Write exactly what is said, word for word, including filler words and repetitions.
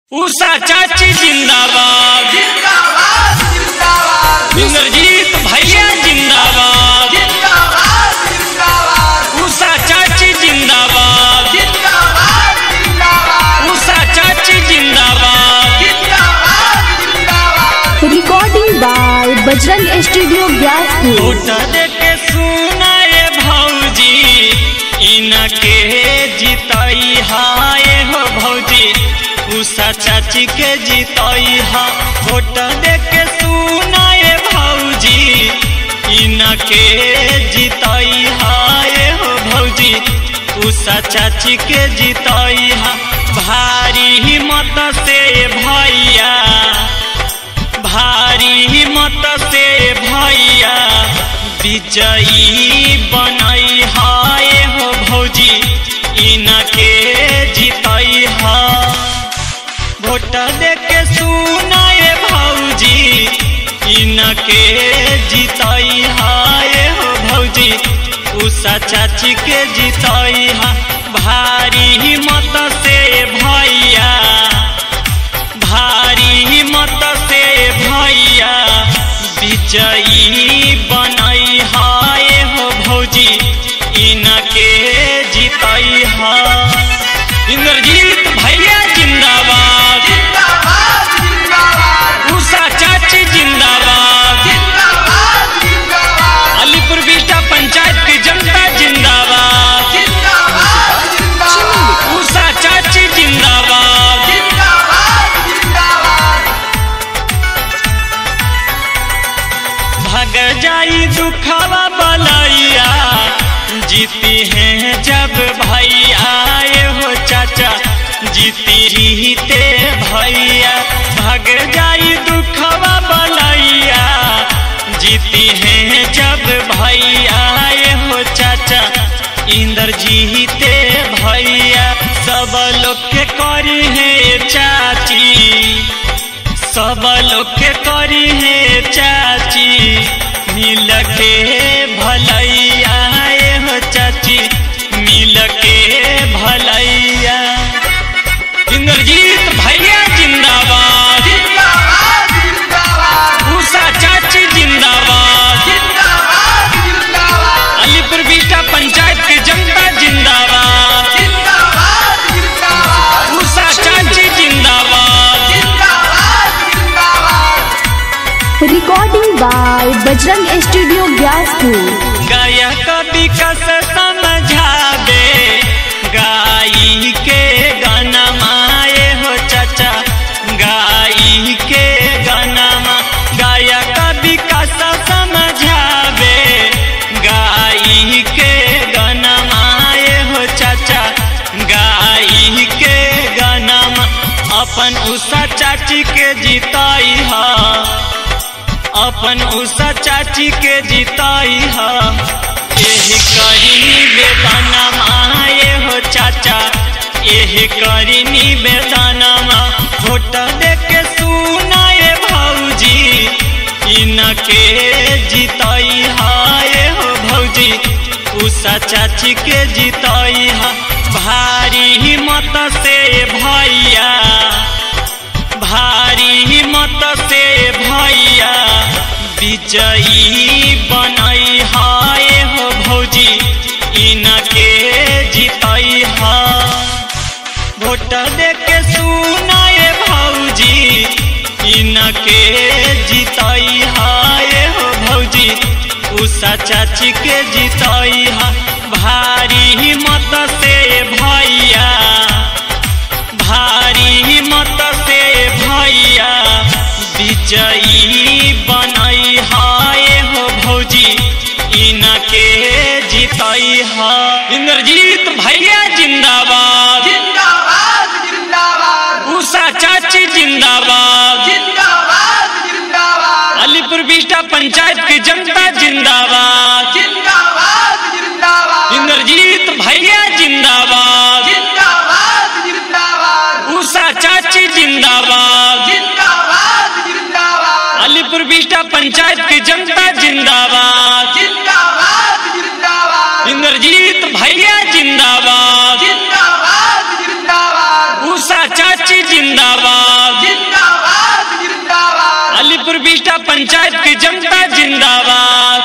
उषा चाची जिंदाबाद जिंदाबाद जिंदाबाद। इंद्रजीत भैया जिंदाबाद जिंदाबाद जिंदाबाद। उषा चाची जिंदाबाद जिंदाबाद जिंदाबाद। उषा चाची जिंदाबाद जिंदाबाद जिंदाबाद। Recording by Bajrang studio Gyaspur. Vote देके सुनाए भौजी इनके जितई हाय हो भौजी उषा चाची के जितई हा। वोट देके सुनाए भौजी इनके जितई हाय हो भौजी उषा चाची के जितई हा। भारी हिम्मत से भैया भारी हिम्मत से भैया विजयी बनई हाय हो भौजी इनके जितई हा। वोट देके सुनाए भौजी इनके जितई हाय हो भौजी उषा चाची के जितई हा। भारी हिम्मत से भैया भारी हिम्मत से भैया विजयी बनई हाय हो भौजी इनके जितई हा। इंद्रजीत भैया जिंदाबाद जिंदाबाद जिंदाबाद। उषा चाची जिंदाबाद जिंदाबाद जिंदाबाद। अलीपुर बिस्टा पंचायत की जनता जिंदाबाद जिंदाबाद जिंदाबाद। उषा चाची जिंदाबाद जिंदाबाद जिंदाबाद। भाग जाई दुखवा बलैया जीती हैं जब भैया हो चाचा जीती जीते भैया। भाग जाई दुखवा बलैया जीती हैं जब भैया हो चाचा इंद्र जीते भैया। सब लोग के करी है चाची सब लोग के करी है चाची मिल के भलैया हो चाची मिल के भलैया। इंद्रजीत भैया जिंदाबाद जिंदाबाद जिंदाबाद। उषा चाची जिंदाबाद जिंदाबाद जिंदाबाद। अलीपुर बिस्टा पंचायत की जनता जिंदाबाद जिंदाबाद जिंदाबाद। उषा चाची जिंदाबाद जिंदाबाद जिंदाबाद। Recording by Bajrang studio Gyaspur. गायक विकास समझावे गाई के गाना माए हो चाचा गाई के गाना मा। गायक विकास समझावे गाई के गाना माए हो चाचा गाई के गाना मा। अपन उषा चाची के जिताई हा अपन उषा चाची के जिताई हा। एही करी निवेदन माए हो चाचा एही करी निवेदन मा। वोट देके सुनाए भौजी इनके जिताई हाय हो भौजी उषा चाची के जिताई हा। भारी हिम्मत से भैया भारी हिम्मत से भैया विजयी बनई हाय हो भौजी इनके जितई हा। वोट देके सुनाए भौजी इनके जितई हाय हो भौजी उषा चाची के जितई हा। भारी हिम्मत से भैया भारी हिम्मत से भैया विजयी बनई हाय हो भौजी इनके जितई हा। इंद्रजीत भैया जिंदाबाद जिंदाबाद जिंदाबाद। उषा चाची जिंदाबाद जिंदाबाद जिंदाबाद। अलीपुर बिस्टा पंचायत की जनता जिंदाबाद जिंदाबाद जिंदाबाद। इंद्रजीत भैया जिंदाबाद जिंदाबाद जिंदाबाद। उषा चाची जिंदाबाद जिंदाबाद जिंदाबाद। अलीपुर बिस्टा पंचायत की जनता जिंदाबाद जिंदाबाद जिंदाबाद। इंद्रजीत भैया जिंदाबाद जिंदाबाद जिंदाबाद। उषा चाची जिंदाबाद। हाजीपुर बिष्टा पंचायत की जनता जिंदाबाद।